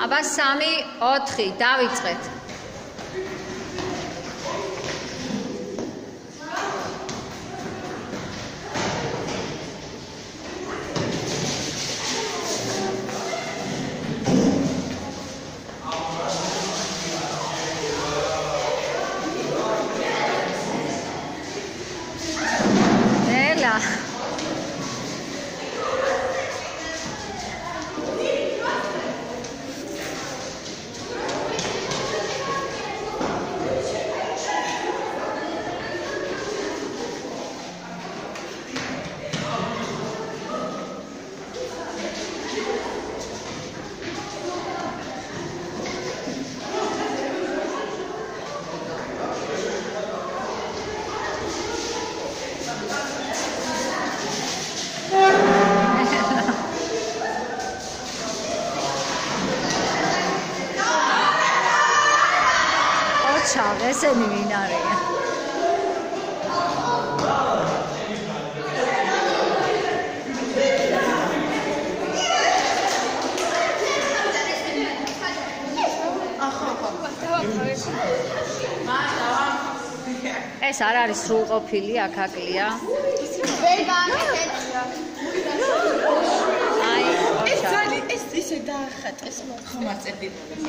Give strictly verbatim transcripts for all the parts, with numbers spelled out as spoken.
აბა სამი ოთხი დავიწყეთ. ნელა ესენი ვინ არიან? ეს არ არის სრულყოფილი აქაკლია. აი, ეს ძალი ეს ისე დაახატეს მოხმარწები.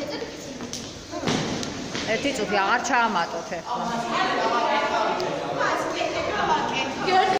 ერთი წუთი აღარ ჩაამატოთ ახლა.